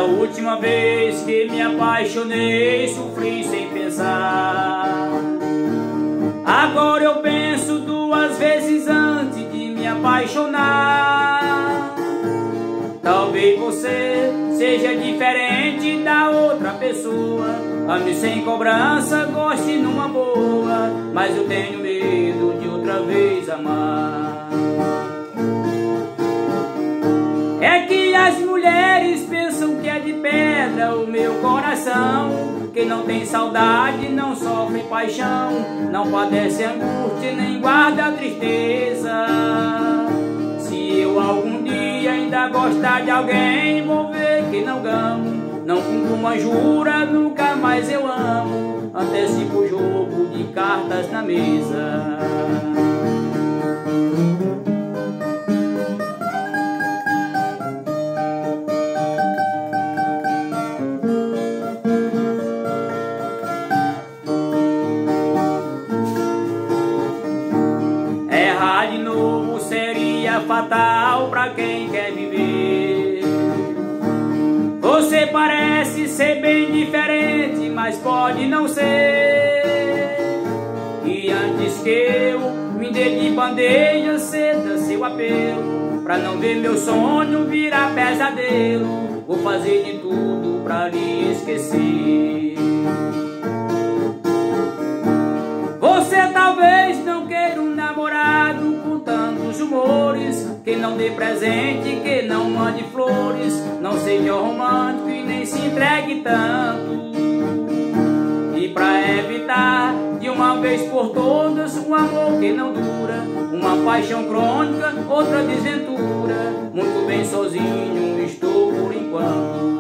última vez que me apaixonei, sofri sem pensar. Agora eu penso duas vezes antes de me apaixonar. Talvez você seja diferente da outra pessoa, ame sem cobrança, goste numa boa, mas eu tenho medo de outra vez amar. É que as mulheres pensam que é de pedra o meu coração. Quem não tem saudade não sofre paixão, não padece angústia nem guarda tristeza. Se eu algum dia ainda gostar de alguém, vou ver que não gamo, não cumpro uma jura, nunca mais eu amo. Antecipo o jogo de cartas na mesa. Errar de novo seria fatal pra quem quer viver. Você parece ser bem diferente, mas pode não ser. E antes que eu me dê de bandeja, ceda seu apelo, pra não ver meu sonho virar pesadelo. Vou fazer de tudo pra lhe esquecer. Você talvez não queira um namorado com tantos humores, que não dê presente, que não mande flores, não seja romântico e nem se entregue tanto. E pra evitar de uma vez por todas um amor que não dura, uma paixão crônica, outra desventura, muito bem sozinho estou por enquanto.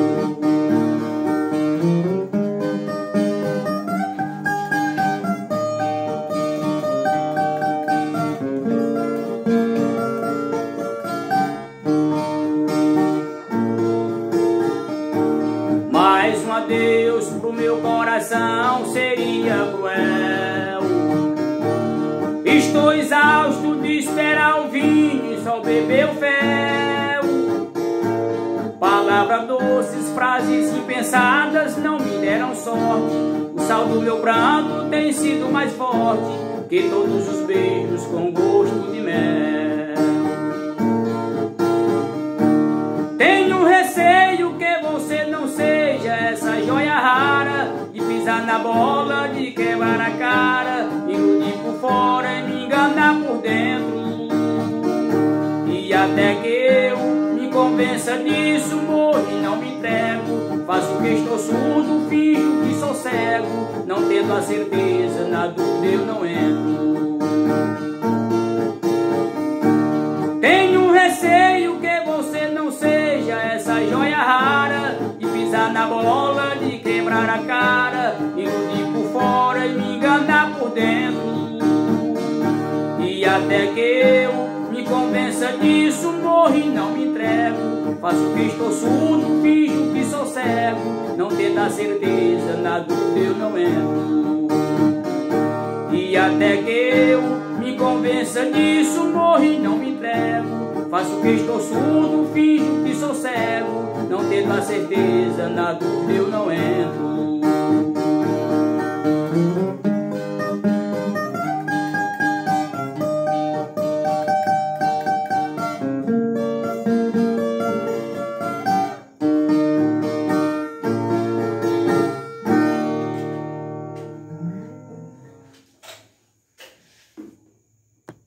Mais um adeus pro meu coração seria cruel. Estou exausto de esperar o vinho e só beber o fel. Palavras doces, frases impensadas não me deram sorte. O sal do meu pranto tem sido mais forte que todos os beijos com gosto de mel. Tenho receio que você não seja essa joia rara, de pisar na bola, de quebrar a cara, iludir por fora e me enganar por dentro. E até que eu me convença disso, morro e não me entrego. Faço que estou surdo, finjo que sou cego, não tendo a certeza, na dúvida eu não entro. Tenho receio que você não seja essa joia rara, de pisar na bola, de quebrar a cara, iludir por fora e me enganar por dentro. E até que eu me convença disso, morro e não me entrego. Faço que estou surdo, finjo que sou cego, não tendo a certeza, na dúvida eu não entro. E até que eu me convença disso, morro e não me entrego. Faço que estou surdo, finjo que sou cego, não tendo a certeza, na dúvida eu não entro.